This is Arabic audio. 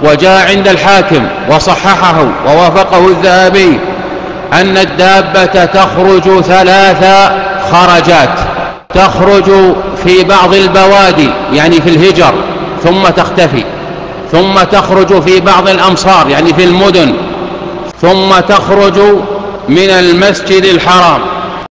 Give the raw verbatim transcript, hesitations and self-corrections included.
وجاء عند الحاكم وصححه ووافقه الذهبي أن الدابة تخرج ثلاث خرجات: تخرج في بعض البوادي يعني في الهجر ثم تختفي، ثم تخرج في بعض الأمصار يعني في المدن، ثم تخرج من المسجد الحرام